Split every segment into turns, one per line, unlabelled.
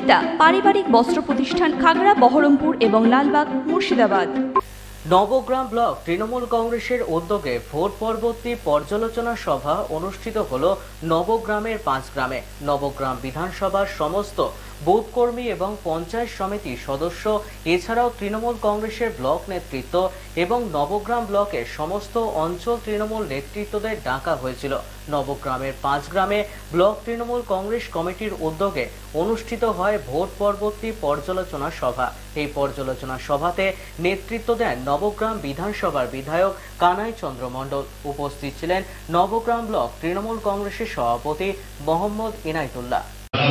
সুনিতা পারিবারিক বস্ত্র প্রতিষ্ঠান, খাগড়া, বহরমপুর এবং লালবাগ, মুর্শিদাবাদ।
নবগ্রাম ব্লক তৃণমূল কংগ্রেসের উদ্যোগে ভোট পরবর্তী পর্যালোচনা সভা অনুষ্ঠিত হল নবগ্রামের 5 গ্রামে। নবগ্রাম বিধানসভার সমস্ত বুথ কর্মী এবং পঞ্চায়েত সমিতির সদস্য এছাড়াও তৃণমূল কংগ্রেসের ব্লক নেতৃত্ব এবং নবগ্রাম ব্লকের সমস্ত অঞ্চল তৃণমূল নেতৃত্বদের ডাকা হয়েছিল। নবগ্রামের 5 গ্রামে ব্লক তৃণমূল কংগ্রেস কমিটির উদ্যোগে অনুষ্ঠিত হয় ভোট পরবর্তী পর্যালোচনা সভা। এই পর্যালোচনা সভাতে নেতৃত্ব দেন নবগ্রাম বিধানসভার বিধায়ক কানাই চন্দ্র মণ্ডল। উপস্থিত ছিলেন নবগ্রাম ব্লক তৃণমূল কংগ্রেসের সভাপতি মোহাম্মদ ইনায়েতুল্লাহ।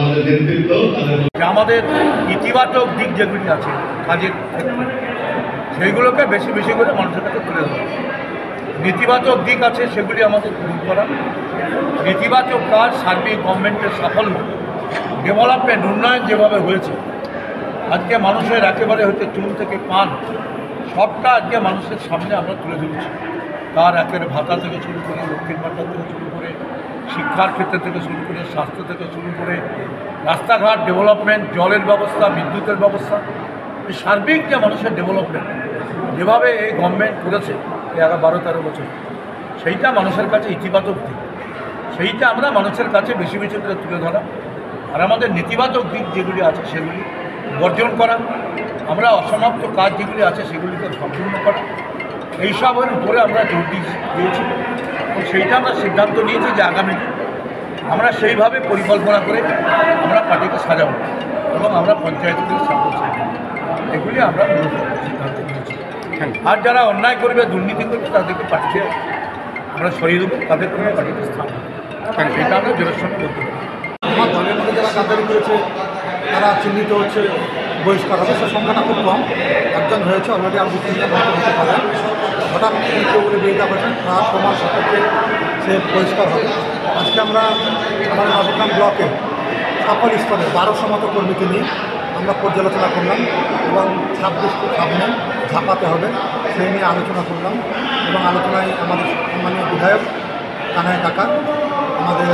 আমাদের ইতিবাচক দিক যেগুলি আছে কাজের ক্ষেত্রে সেইগুলোকে বেশি বেশি করে মানুষের কাছে তুলে ধরা, নেতিবাচক দিক আছে সেগুলি আমাদের দূর করা। নেতিবাচক কাজ, সার্বিক গভর্নমেন্টের সাফল্য, ডেভেলপমেন্ট, উন্নয়ন যেভাবে হয়েছে আজকে মানুষের একেবারে হচ্ছে চুল থেকে পান সবটা আজকে মানুষের সামনে আমরা তুলে ধরেছি। তার একের ভাতা থেকে শুরু করে, লক্ষ্মীর ভাতা থেকে শুরু করে, শিক্ষার ক্ষেত্র থেকে শুরু করে, স্বাস্থ্য থেকে শুরু করে, রাস্তাঘাট ডেভেলপমেন্ট, জলের ব্যবস্থা, বিদ্যুতের ব্যবস্থা, এই সার্বিক যে মানুষের ডেভেলপমেন্ট যেভাবে এই গভর্নমেন্ট করেছে এই 12-13 বছর, সেইটা মানুষের কাছে ইতিবাচক দিক, সেইটা আমরা মানুষের কাছে বেশি বেশি করে তুলে ধরা। আর আমাদের নেতিবাচক দিক যেগুলি আছে সেগুলি বর্জন করা, আমরা অসমাপ্ত কাজ যেগুলি আছে সেগুলিকে সম্পূর্ণ করা, এইসবের উপরে আমরা জোর দিয়েছি। এবং সেইটা আমরা সিদ্ধান্ত নিয়েছি যে আগামী আমরা সেইভাবে পরিকল্পনা করে আমরা পার্টিকে সাজাবো এবং আমরা পঞ্চায়েতকে সাপোর্ট চাইব, এগুলি আমরা সিদ্ধান্ত নিয়েছি। আর যারা অন্যায় করবে, দুর্নীতি করবে, তাদেরকে পার্টিতে আমরা সরিয়ে দেবো, তাদের কোনো পার্টিতে স্থান হবে, সেটা আমরা জোরের সঙ্গে বলতে পারি।
আমার দলের মধ্যে যারা গাদ্দারি করেছে তারা চিহ্নিত হচ্ছে, বহিষ্কার হবে। সে সংখ্যাটা খুব কম, একজন হয়েছে অলরেডি, আর 2-3টা হতে পারে। হঠাৎ কেউ বলে বিরোধিতা করেছেন, তার প্রমাণ সাপেক্ষে সে বহিষ্কার হবে। আজকে আমরা আমার নবগ্রাম ব্লকে সকল স্তরে 1200 মতো কর্মীকে নিয়ে আমরা পর্যালোচনা করলাম এবং 26টি সামনে ঝাঁপাতে হবে সেই নিয়ে আলোচনা করলাম। এবং আলোচনায় আমাদের সম্মানীয় বিধায়ক কানাই কাকা, আমাদের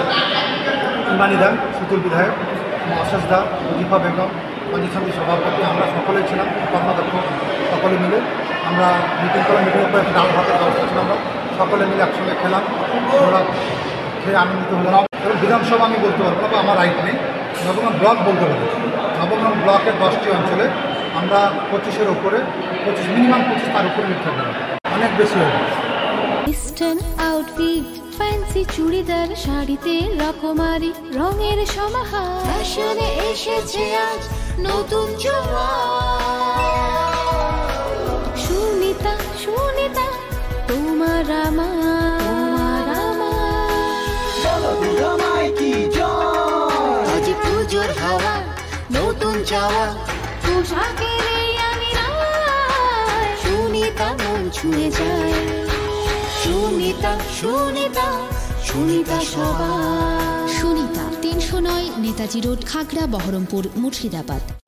ইমানি দা, সুতুল বিধায়ক, অশেষ দা, মুজিফা বেগম, পঞ্চায়েত সমিতির সভাপতি, আমরা সকলেই ছিলাম, কর্মাধ্যক্ষ সকলে মিলে আমরা মিটিং করে, মিটিংয়ের পরে ডাল ভাতের ব্যবস্থা ছিল, আমরা সকলে মিলে একসঙ্গে খেলাম। আমরা সেই আনন্দিত হলাম। এবং বিধানসভা আমি বলতে পারবো না, আমার রাইট নেই, নবগ্রাম ব্লক বলতে পারি। নবগ্রাম ব্লকের 10টি অঞ্চলে আমরা 25-এর উপরে, মিনিমাম 25 তার উপরে লিখতে পারি, অনেক বেশি হবে।
ইস্টার্ন আউটফিট, ফ্যান্সি চুড়িদার, শাড়িতে রকমারি রঙের সমাহার, ফ্যাশনে এসেছে আজ নতুন সুনিতা, সুনিতা তোমার আমার, আজ পুজোর হাওয়া, নতুন চাওয়া, পোশাকের আমি সুনিতা মন ছুঁয়ে যায়। সুনিতা, সুনিতা, সুনিতা সবার। সুনিতা 309 নেতাজি রোড, খাগড়া, বহরমপুর, মুর্শিদাবাদ।